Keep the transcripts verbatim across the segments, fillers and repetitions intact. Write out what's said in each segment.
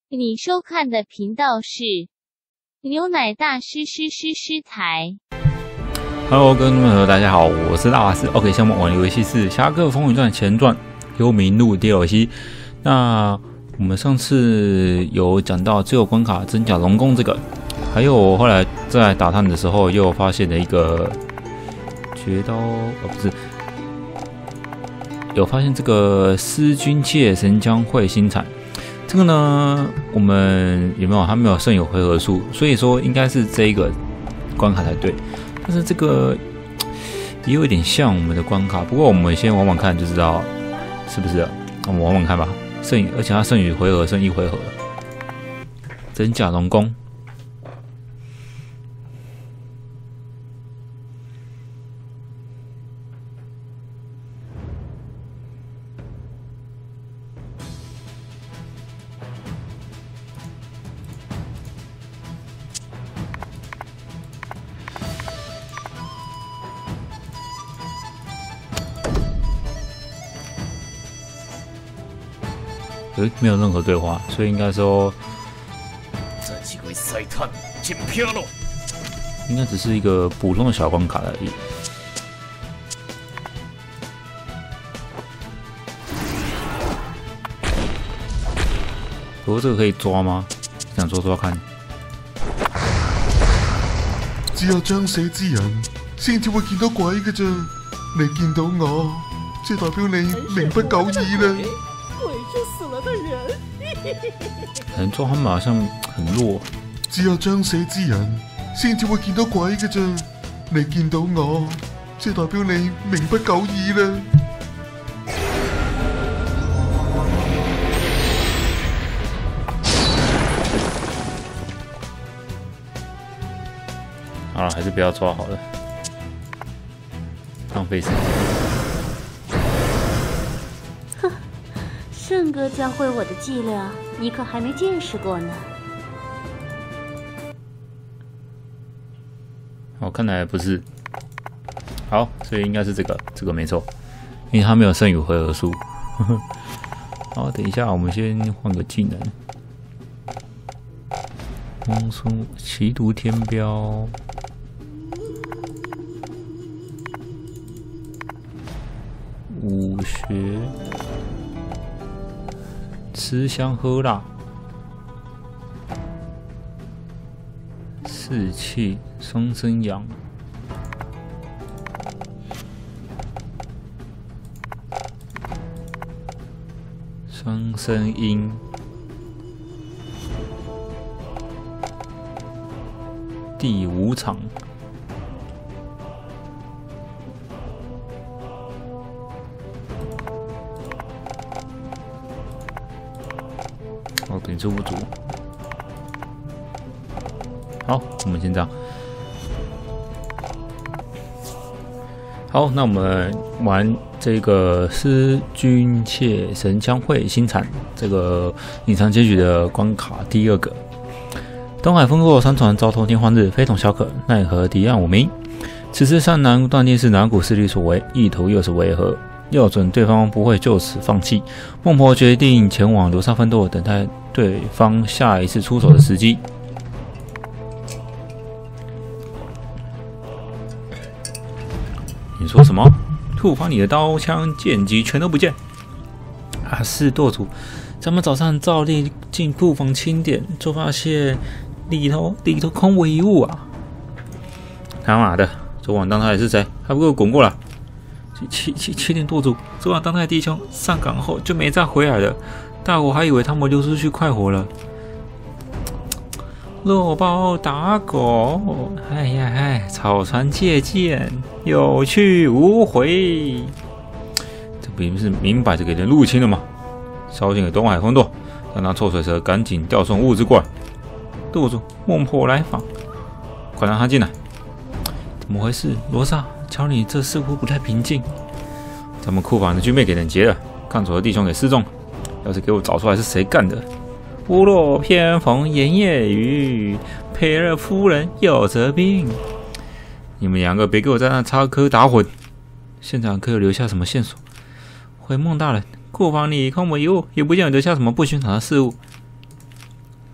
你收看的频道是牛奶大师师师师台。 Hello， 各位朋友，大家好，我是大法师。OK， 项目玩的游戏是《侠客风云传前传：幽冥录》D L C。那我们上次有讲到自由关卡真假龙宫这个，还有我后来在打探的时候又发现了一个绝刀，哦不是，有发现这个司君界神将会新产。这个呢，我们有没有？它没有剩有回合数，所以说应该是这一个关卡才对。但是这个也有一点像我们的关卡，不过我们先玩玩看就知道是不是了。我们玩玩看吧。剩，而且它剩余回合剩一回合。真假龙宫。没有任何对话，所以应该说， 这几位赛探进票了， 应该只是一个普通的小关卡而已。不过这个可以抓吗？想抓抓看。 只有將死之人先至會見到鬼嘅啫，你見到我，即代表你命不久矣啦。 鬼是死了的人， 可能抓他们好像很弱。 只有將死之人先至會見到鬼嘅啫，你見到我，即代表你命不久矣啦。 好了，还是不要抓好了，浪费时间。 圣哥教会我的伎俩，你可还没见识过呢。 哦，看来不是。好，所以应该是这个，这个没错，因为它没有剩余回合数。好，等一下，我们先换个技能。风速奇毒天标。武学。吃香喝辣，士气双生阳，双生阴，第五场。哦，点数不足。好，我们先这样。好，那我们玩这个司君界神将会新产这个隐藏结局的关卡第二个。东海烽火山船遭偷天换日，非同小可，奈何敌暗我明。此次山南断定是哪股势力所为，意图又是为何？要准对方不会就此放弃，孟婆决定前往流沙分舵，等待对方下一次出手的时机。你说什么？库房里的刀枪剑戟全都不见？啊，是舵主，咱们早上照例进库房清点，就发现里头里头空无一物啊！他妈的，昨晚当他的是谁？还不给我滚过来！七七七点舵主，昨晚当太弟兄上岗后就没再回来了，大伙还以为他们溜出去快活了。肉包打狗，哎呀哎，草船借箭，有去无回。这不是明摆着给人入侵了吗？烧进了东海烽舵，让那臭水蛇赶紧调送物资过来。舵主，孟婆来访，快让他进来。怎么回事，罗刹？瞧你这似乎不太平静，咱们库房的军备给人劫了，看守的弟兄给失踪了。要是给我找出来是谁干的，屋漏偏逢连夜雨，赔了夫人又折兵。你们两个别给我在那插科打诨，现场可有留下什么线索？回孟大人，库房里空无一物，也不见有留下什么不寻常的事物。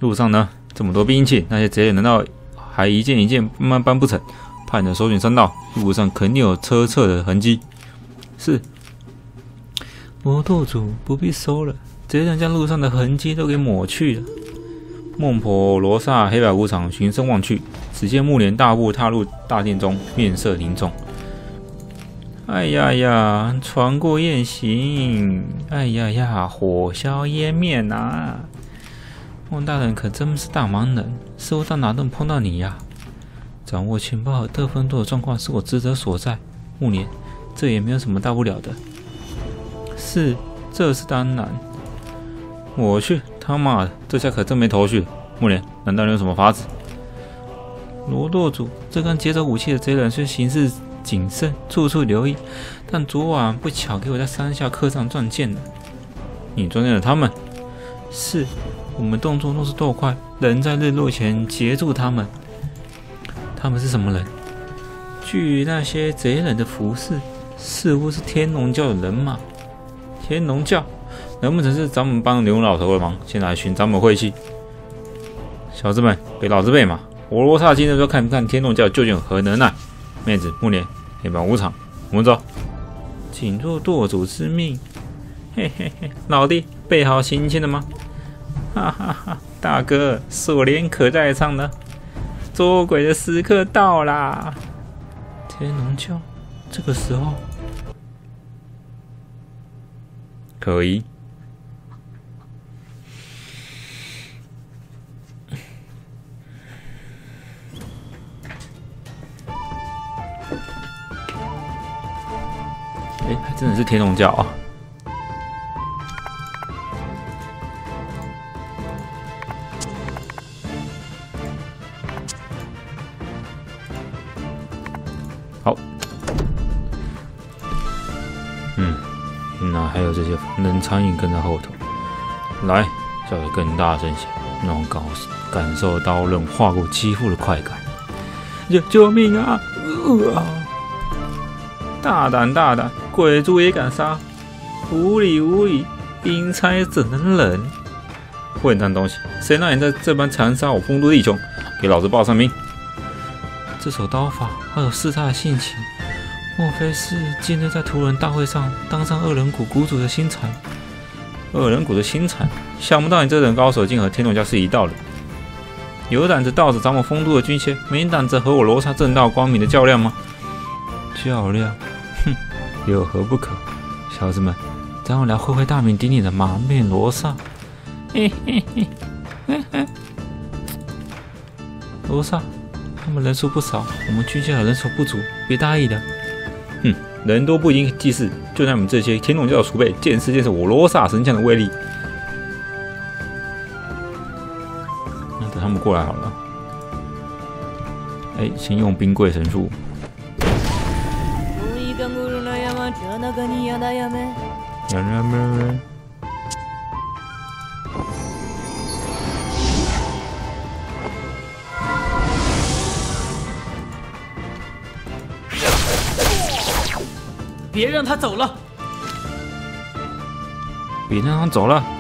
路上呢这么多兵器，那些贼人难道还一件一件慢慢搬不成？派人搜寻山道，路上肯定有车辙的痕迹。是。魔舵主不必搜了，贼人将路上的痕迹都给抹去了。孟婆、罗刹、黑白无常循声望去，只见木莲大步踏入大殿中，面色凝重。哎呀呀，船过雁行，哎呀呀，火烧烟灭啊！孟大人可真是大忙人，似乎到哪都能碰到你呀。掌握情报和得分多的状况是我职责所在，木莲，这也没有什么大不了的。是，这是当然。我去，他妈的，这下可真没头绪了。木莲，难道你有什么法子？罗舵主，这刚劫走武器的贼人虽行事谨慎，处处留意，但昨晚不巧给我在山下刻上钻剑了。你钻进了他们？是，我们动作若是够快，能在日落前截住他们。他们是什么人？据那些贼人的服饰，似乎是天龙教的人马。天龙教？难不成是咱们帮刘老头的忙，先来寻咱们晦气？小子们，给老子备马！我罗刹今天就看看天龙教究竟有何能耐。妹子，木莲，黑白无常，我们走。谨若舵主之命。嘿嘿嘿，老弟，备好行签了吗？哈哈哈，大哥，锁链可在上呢。捉鬼的时刻到啦！天龙教，这个时候可疑。哎，还真的是天龙教啊！好，嗯，那还有这些防人苍蝇跟在后头，来，叫得更大声些，让我感感受刀刃划过肌肤的快感。救救命啊！呃大胆大胆，鬼族也敢杀！无理无理，阴差怎能忍？混蛋东西，谁让你在这般残杀我丰都弟兄？给老子报上名！这手刀法好有弑他的性情，莫非是今日在屠人大会上当上二人谷谷主的新才？二人谷的新才，想不到你这等高手竟和天龙教是一道的。有胆子盗走咱们丰都的军械，没胆子和我罗刹正道光明的较量吗？较量？哼，有何不可？小子们，让我来会会大名鼎鼎的马面罗刹。嘿嘿嘿，嘿嘿，罗刹，他们人数不少，我们军械人手不足，别大意了。哼，人多不一定济事，就像你们这些天龙教的储备，见识见识我罗刹神枪的威力。那等他们过来好了。哎，先用冰柜神术。 别让他走了！ 别让他走了！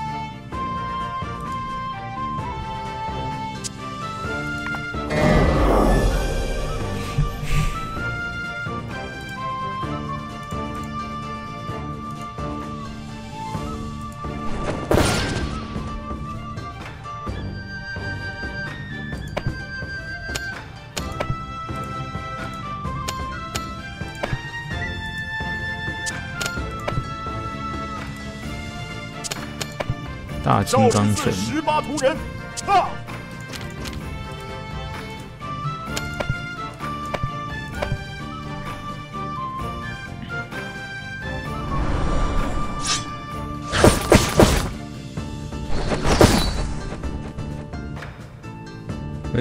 大金刚拳， 十八图人，啊！ 哎，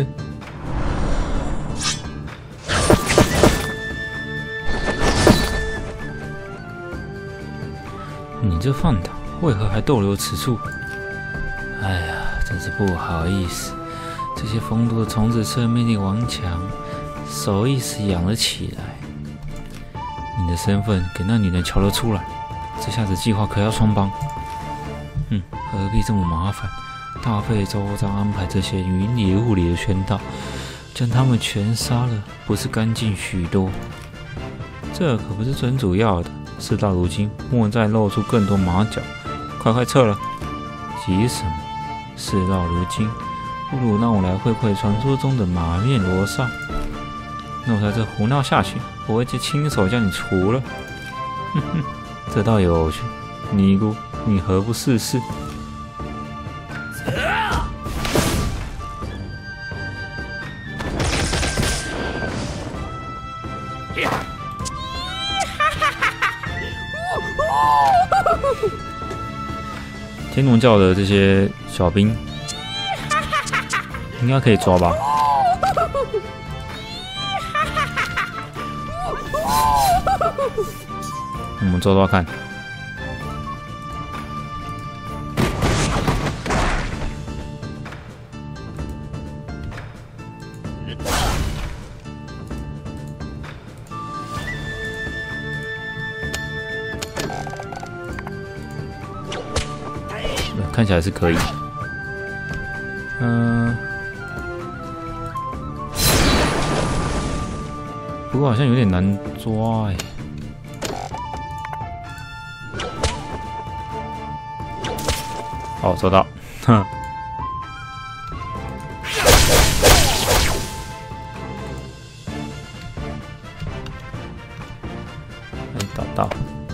你这放荡，为何还逗留此处？哎呀，真是不好意思，这些丰都的虫子吃了命令顽强，手一时痒了起来。你的身份给那女人瞧了出来，这下子计划可要穿帮。嗯，何必这么麻烦？ 大费周章安排这些云里雾里的圈套，将他们全杀了，不是干净许多？这可不是最主要的，事到如今，莫再露出更多马脚，快快撤了！急什么？事到如今，不如让我来会会传说中的马面罗刹。那我在这胡闹下去，我会就亲手将你除了。哼哼，这倒有趣。尼姑，你何不试试？天龙教的这些小兵应该可以抓吧？我们抓抓看。看起来是可以。嗯、呃，不过好像有点难抓哎。好，抓到，哼。没打到。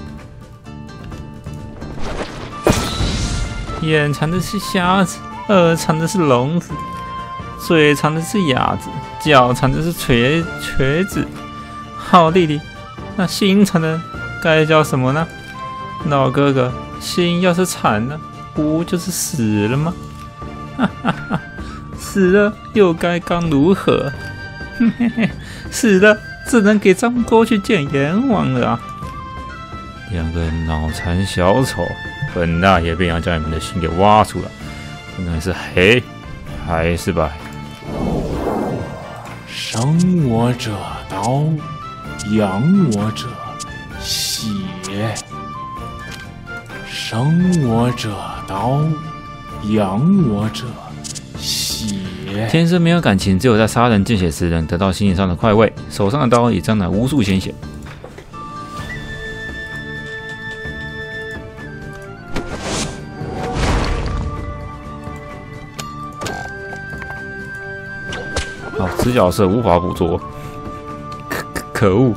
眼馋的是瞎子，耳馋的是聋子，嘴馋的是哑子，脚馋的是瘸瘸子。好弟弟，那心馋的该叫什么呢？老哥哥，心要是馋了，不就是死了吗？哈哈哈，死了又该刚如何？嘿嘿嘿，死了只能给张勾去见阎王了啊！两个脑残小丑。本大爷便要将你们的心给挖出来，看看是黑还是白。 生我者刀，养我者血。生我者刀，养我者血。 天生没有感情，只有在杀人见血时能得到心理上的快慰。手上的刀已沾染无数鲜血。好，此角色无法捕捉，可可恶！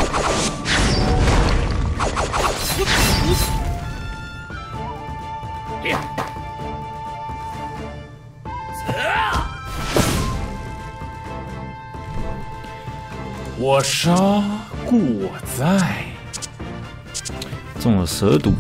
我杀故我在， 中了蛇毒。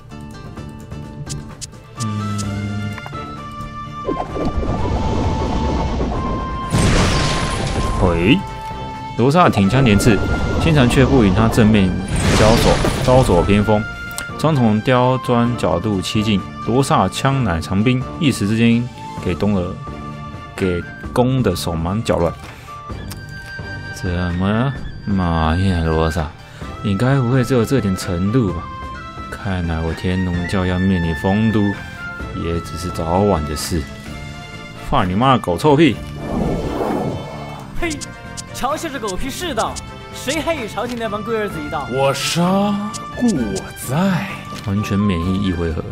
喂，罗刹挺枪连刺，心禅却不与他正面交手，招手偏锋，双重刁钻角度七进，罗刹枪乃长兵，一时之间给东了，给攻的手忙脚乱。怎么，妈呀，罗刹，你该不会只有这点程度吧？看来我天龙教要灭你丰都，也只是早晚的事。放你妈的狗臭屁！ 嘿，瞧下这狗屁世道，谁还与朝廷那帮龟儿子一道？ 我杀故我在， 完全免疫一回合。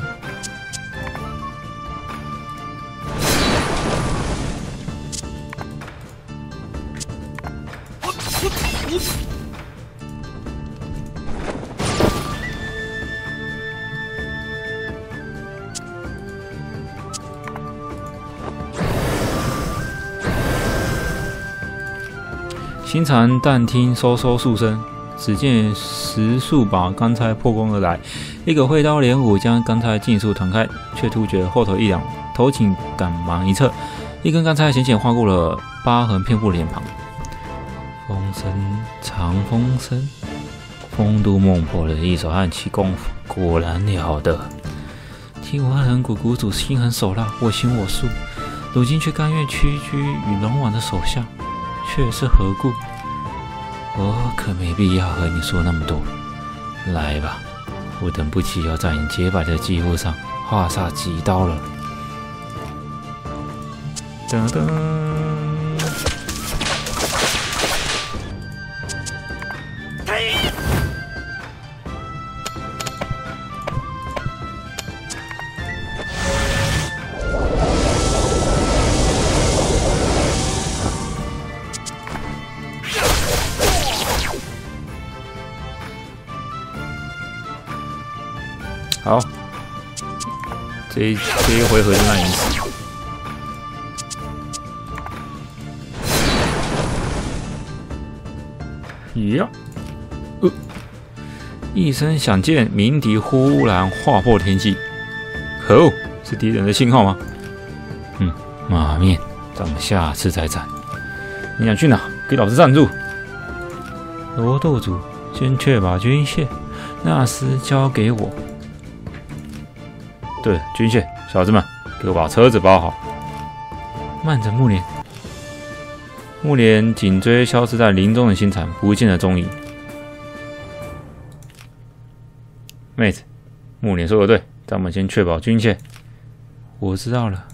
心禅但听嗖嗖数声，只见十数把钢钗破空而来，一个挥刀连舞将钢钗尽数弹开，却突觉后头一凉，头颈赶忙一侧，一根钢钗险险划过了疤痕遍布脸庞。风声，长风声，丰都孟婆的一手暗器功夫果然了得。听闻二人谷谷主心狠手辣，我行我素，如今却甘愿屈居与龙王的手下。却是何故？我可没必要和你说那么多。来吧，我等不及要在你洁白的肌肤上划上几刀了。 噔噔。好，这一这一回合就难赢死。呀，呃，一声响箭，鸣笛忽然划破天际。可恶，是敌人的信号吗？嗯，马面，咱们下次再战。你想去哪？给老子站住！罗豆主，先确保军械，纳斯交给我。对，军械，小子们，给我把车子包好。慢着，木莲。木莲紧追消失在林中的星产，不见了踪影。妹子，木莲说的对，咱们先确保军械。我知道了。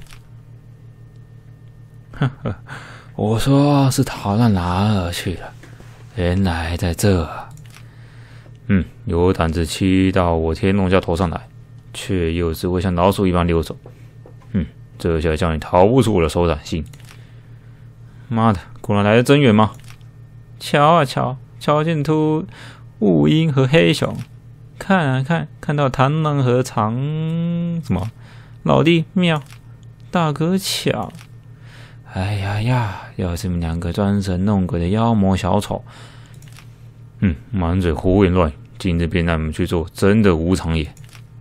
呵呵，我说是逃到哪儿去了？原来在这啊！嗯，有胆子骑到我天龙教头上来，却又只会像老鼠一般溜走。嗯，这下叫你逃不出我的手掌心。妈的，果然来得真远吗？瞧啊瞧，瞧见秃雾鹰和黑熊，看啊看，看到螳螂和长什么？老弟妙，大哥巧。哎呀呀，要是你们两个装神弄鬼的妖魔小丑，嗯，满嘴胡言乱语，今日便让你们去做真的无常也。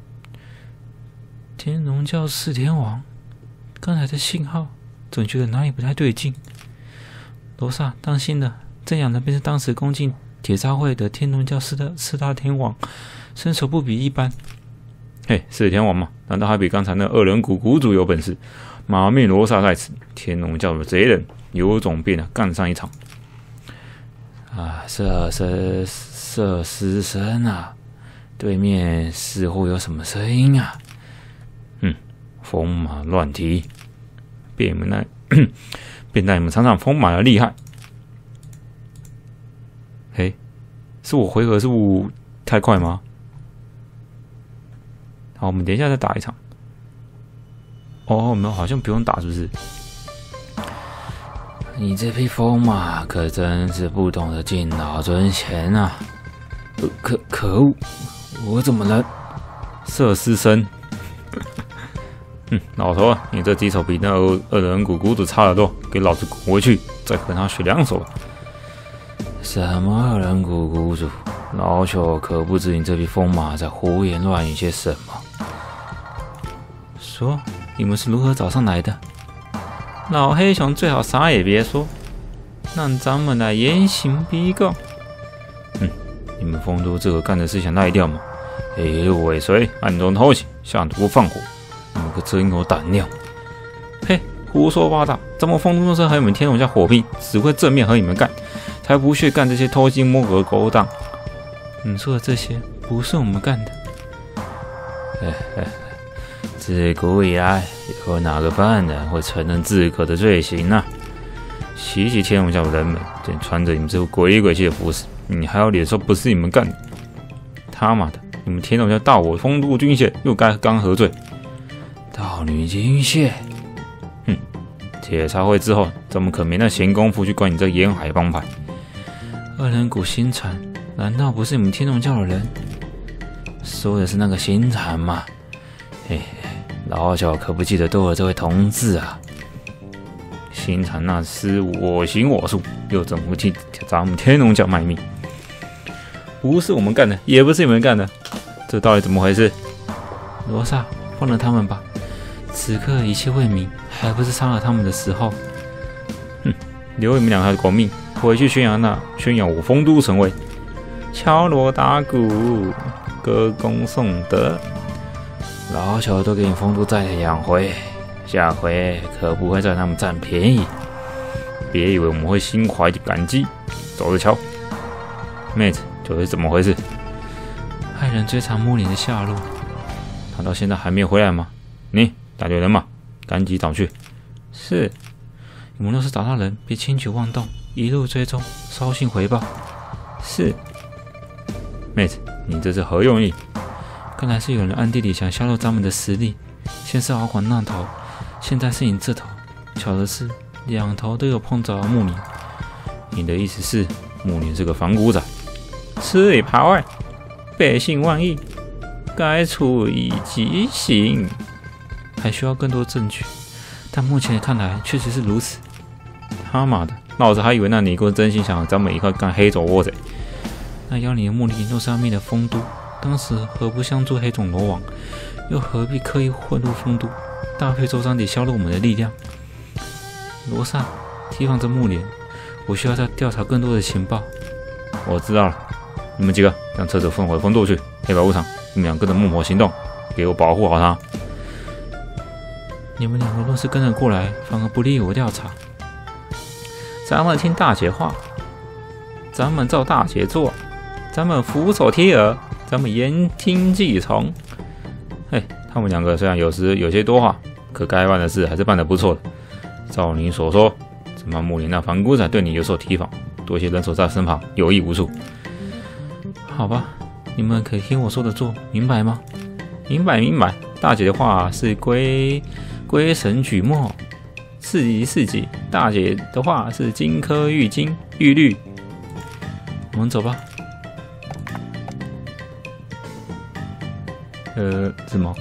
天龙教四天王，刚才的信号总觉得哪里不太对劲。罗刹，当心了，这样的便是当时攻进铁渣会的天龙教四大四大天王，身手不比一般。嘿，四天王嘛，难道还比刚才那二人谷谷主有本事？马面罗刹在此，天龙教的贼人有种便啊，干上一场。啊，射射射尸声啊！对面似乎有什么声音啊？嗯，风马乱踢，便你们那。便带你们尝尝风马的厉害。嘿，是我回合是不太快吗？好，我们等一下再打一场。哦，我们好像不用打，是不是？你这匹风马可真是不懂得敬老尊贤啊！可可恶，我怎么了？射尸身。嗯，老头啊，你这几手比那二二人谷谷主差得多，给老子滚回去，再和他学两手吧。什么二人谷谷主？老朽可不知你这匹疯马在胡言乱语些什么。说，你们是如何找上来的？老黑熊最好啥也别说，让咱们来严刑逼供。嗯，你们丰都这个干的是想赖掉吗？一路尾随，暗中偷袭，下毒放火。你们可真有胆量！嘿，胡说八道！咱们丰都公司和你们天龙教火拼，只会正面和你们干，才不屑干这些偷鸡摸狗的勾当。你说的这些不是我们干的。哎哎，自古以来，有哪个犯人会承认自个的罪行呢、啊？袭击天龙教的人们，正穿着你们这副鬼鬼气的服饰，你还有脸说不是你们干的？他妈的！你们天龙教盗我丰都军械，又该刚何罪？盗女军械，哼！铁茶会之后，咱们可没那闲工夫去管你这沿海帮派。二人谷星产，难道不是你们天龙教的人？说的是那个星产吗？嘿，老小可不记得多了这位同志啊！星产那厮我行我素，又怎么会替咱们天龙教卖命？不是我们干的，也不是你们干的，这到底怎么回事？罗刹，放了他们吧。此刻一切未明，还不是杀了他们的时候。哼，留你们两条狗命，回去宣扬那宣扬我丰都神威，敲锣打鼓，歌功颂德。老小都给你丰都再两回，下回可不会再让他们占便宜。别以为我们会心怀感激，走着瞧。妹子，究竟怎么回事？害人追查木林的下落，他到现在还没有回来吗？你。大队人马，赶紧找去。是， 我们若是找到人，别轻举妄动，一路追踪，捎信回报。是，妹子，你这是何用意？看来是有人暗地里想削弱咱们的实力。先是敖广那头，现在是你这头。巧的是，两头都有碰着木林。你的意思是，木林是个反骨仔，吃里扒外，背信忘义，该处以极刑。还需要更多证据，但目前看来确实是如此。他妈的，老子还以为那尼姑真心想咱们一块干黑种窝贼。那妖灵的目的若是要灭了丰都，当时何不相助黑种罗网？又何必刻意混入丰都，大费周章地削弱我们的力量？罗刹提防着木莲，我需要再调查更多的情报。我知道了，你们几个将车子送回丰都去。黑白无常，你们俩跟着木魔行动，给我保护好他。你们两个若是跟着过来，反而不利于我调查。咱们听大姐话，咱们照大姐做，咱们俯首贴耳，咱们言听计从。嘿，他们两个虽然有时有些多话，可该办的事还是办得不错的。照你所说，只怕木林那反骨仔对你有所提防，多些人手在身旁有益无处。好吧，你们可以听我说的做，明白吗？明白明白。大姐的话是归归神举墨，四级四级。大姐的话是金科玉金玉律。我们走吧。呃，什么？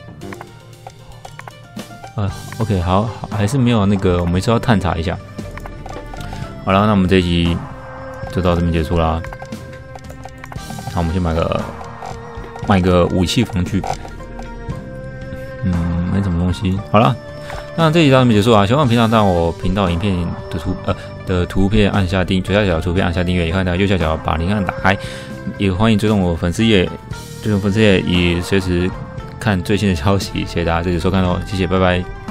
呃 ，OK， 好，好，还是没有那个，我们是要探查一下。好了，那我们这一集就到这边结束啦。那我们先买个买个武器防具。嗯，没什么东西。好了，那这一集到这边结束啊。喜欢我频道，到我频道影片的图呃的图片按下订，左下角图片按下订阅，也欢迎在右下角把铃铛打开，也欢迎追踪我粉丝页，追踪粉丝页以随时看最新的消息。谢谢大家这次收看哦，谢谢，拜拜。